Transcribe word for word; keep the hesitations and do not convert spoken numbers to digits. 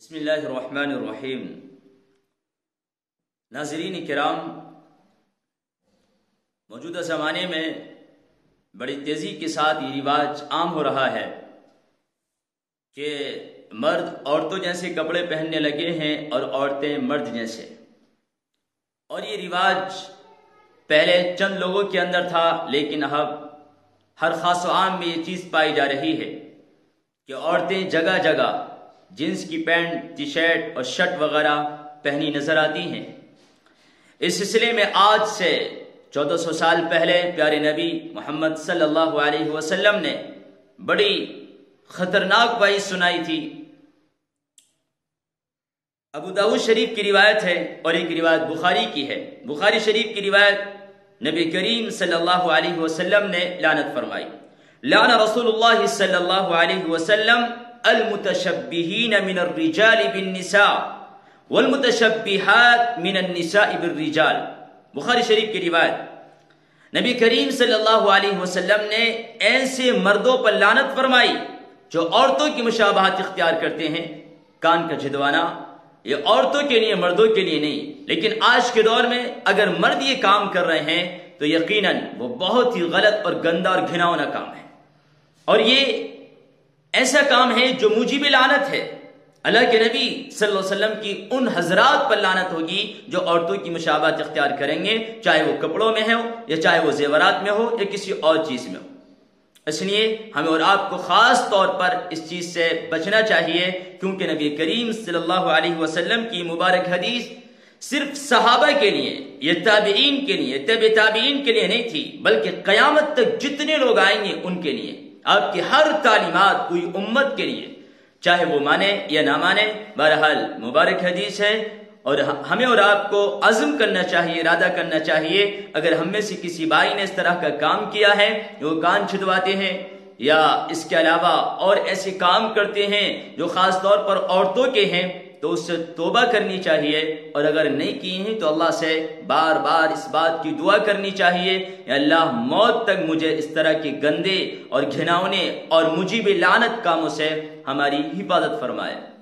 بسم اللہ الرحمن الرحیم۔ ناظرین کرام، موجودہ زمانے میں بڑی تیزی کے ساتھ یہ رواج عام ہو رہا ہے کہ مرد عورتوں جیسے کپڑے پہننے لگے ہیں اور عورتیں مرد جیسے، اور یہ رواج پہلے چند لوگوں کے اندر تھا، لیکن اب ہر خاص و عام میں یہ چیز پائی جا رہی ہے کہ عورتیں جگہ جگہ جینس کی پینٹ، ٹی شرٹ اور شرٹ وغیرہ پہنی نظر آتی ہیں۔ اس سلسلے میں آج سے چودہ سو سال پہلے پیارے نبی محمد صلی اللہ علیہ وسلم نے بڑی خطرناک بات سنائی تھی۔ ابو داؤد شریف کی روایت ہے اور ایک روایت بخاری کی ہے۔ بخاری شریف کی روایت، نبی کریم صلی اللہ علیہ وسلم نے لعنت فرمائی، لعن رسول اللہ صلی اللہ علیہ وسلم المتشبہین من الرجال بالنساء والمتشبہات من النساء بالرجال۔ بخاری شریف کی روایت، نبی کریم صلی اللہ علیہ وسلم نے ایسے مردوں پر لعنت فرمائی جو عورتوں کی مشابہت اختیار کرتے ہیں۔ کان کا جھدوانا یہ عورتوں کے لیے، مردوں کے لیے نہیں، لیکن آج کے دور میں اگر مرد یہ کام کر رہے ہیں تو یقیناً وہ بہت ہی غلط اور گندا اور گھناؤنا کام ہے، اور یہ ایسا کام ہے جو موجب لعنت ہے۔ اللہ کے نبی صلی اللہ علیہ وسلم کی ان حضرات پر لعنت ہوگی جو عورتوں کی مشابہت اختیار کریں گے، چاہے وہ کپڑوں میں ہو یا چاہے وہ زیورات میں ہو یا کسی اور چیز میں ہو۔ اس لیے ہمیں اور آپ کو خاص طور پر اس چیز سے بچنا چاہیے، کیونکہ نبی کریم صلی اللہ علیہ وسلم کی مبارک حدیث صرف صحابہ کے لیے، یہ تابعین کے لیے، تابع تابعین کے لیے نہیں تھی، بلکہ قیامت تک جتنے لوگ آئیں گے ان کے لیے۔ آپ کی ہر تعلیمات کوئی امت کے لیے، چاہے وہ مانے یا نہ مانے، بہرحال مبارک حدیث ہے، اور ہمیں اور آپ کو عزم کرنا چاہیے، ارادہ کرنا چاہیے، اگر ہم میں سے کسی بھائی نے اس طرح کا کام کیا ہے، وہ کان چھدواتے ہیں یا اس کے علاوہ اور ایسے کام کرتے ہیں جو خاص طور پر عورتوں کے ہیں، تو اس سے توبہ کرنی چاہیے، اور اگر نہیں کی ہیں تو اللہ سے بار بار اس بات کی دعا کرنی چاہیے کہ اللہ موت تک مجھے اس طرح کے گندے اور گھناؤنے اور موجب لعنت کاموں سے ہماری حفاظت فرمائے۔